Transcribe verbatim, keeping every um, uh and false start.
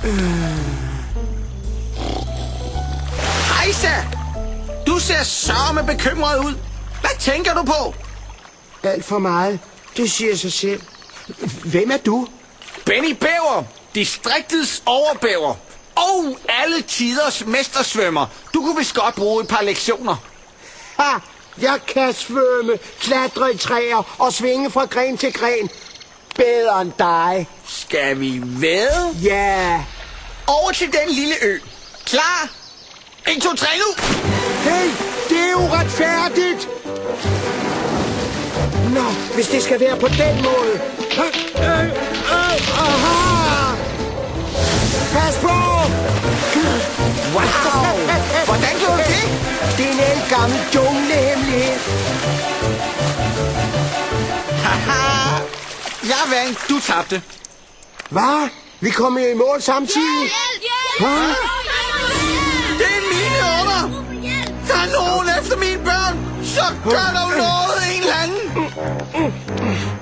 Hejsa! Du ser sørme bekymret ud. Hvad tænker du på? Alt for meget. Det siger sig selv. Hvem er du? Benny Bæver, distriktets overbæver. Og alle tiders mestersvømmer. Du kunne vist godt bruge et par lektioner. Ha! Jeg kan svømme, klatre i træer og svinge fra gren til gren. Bedre end dig. Skal vi væde? Ja. Over til den lille ø. Klar? en, to, tre nu! Hey, det er uretfærdigt. Nå, hvis det skal være på den måde. Øh, øh, øh, aha! Pas på! Wow! Hvordan gjorde du det? Det er en ældgammel junglehemmelighed. Haha! Jeg vandt, du tabte. Hvad? Vi kommer i mål samtidig? Hjælp! Hjælp! Hvad? Det er mine ordre! Der er nogen efter mine børn! Så gør der noget, en eller anden!